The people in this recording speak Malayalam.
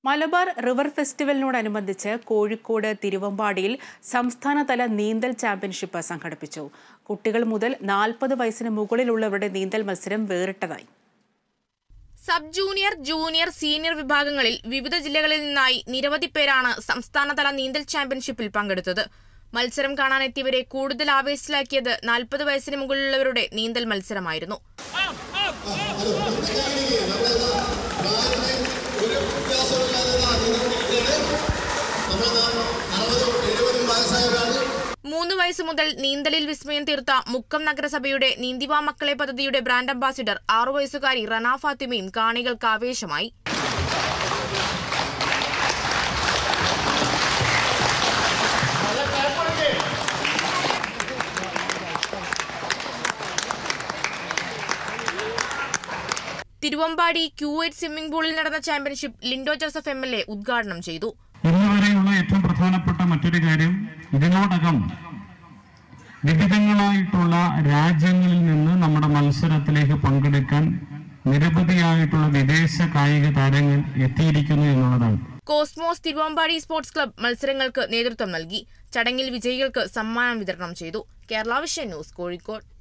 മലബാർ റിവർ ഫെസ്റ്റിവലിനോടനുബന്ധിച്ച് കോഴിക്കോട് തിരുവമ്പാടിയിൽ സംസ്ഥാനതല നീന്തൽ ചാമ്പ്യൻഷിപ്പ് സംഘടിപ്പിച്ചു. കുട്ടികൾ മുതൽ 40 വയസ്സിന് മുകളിലുള്ളവരുടെ നീന്തൽ മത്സരം വേറിട്ടതായി. സബ് ജൂനിയർ, ജൂനിയർ, സീനിയർ വിഭാഗങ്ങളിൽ വിവിധ ജില്ലകളിൽ നിന്നായി നിരവധി പേരാണ് സംസ്ഥാനതല നീന്തൽ ചാമ്പ്യൻഷിപ്പിൽ പങ്കെടുത്തത്. മത്സരം കാണാനെത്തിയവരെ കൂടുതൽ ആവേശത്തിലാക്കിയത് 40 വയസ്സിന് മുകളിലുള്ളവരുടെ നീന്തൽ മത്സരമായിരുന്നു. മൂന്ന് വയസ്സ് മുതൽ നീന്തലിൽ വിസ്മയം തീർത്ത മുക്കം നഗരസഭയുടെ നീന്തിവാ മക്കളെ പദ്ധതിയുടെ ബ്രാൻഡ് അംബാസിഡർ 6 വയസ്സുകാരി റന ഫാത്തിമയും കാണികൾക്ക് ആവേശമായി. തിരുവമ്പാടി Q8 സ്വിമ്മിംഗ് പൂളിൽ നടന്ന ചാമ്പ്യൻഷിപ്പ് ലിൻഡോ ജോസഫ് MLA ഉദ്ഘാടനം ചെയ്തു. ഇന്നുവരെയുള്ള ഏറ്റവും പ്രധാനപ്പെട്ട മറ്റൊരു കാര്യം, ഇതിനോടകം വിവിധങ്ങളായിട്ടുള്ള രാജ്യങ്ങളിൽ നിന്ന് നമ്മുടെ മത്സരത്തിലേക്ക് പങ്കെടുക്കാൻ നിരവധിയായിട്ടുള്ള വിദേശ കായിക താരങ്ങൾ എത്തിയിരിക്കുന്നു എന്നുള്ളതാണ്. കോസ്മോസ് തിരുവമ്പാടി സ്പോർട്സ് ക്ലബ്ബ് മത്സരങ്ങൾക്ക് നേതൃത്വം നൽകി. ചടങ്ങിൽ വിജയികൾക്ക് സമ്മാനം വിതരണം ചെയ്തു. Kerala Vision News, Kozhikode.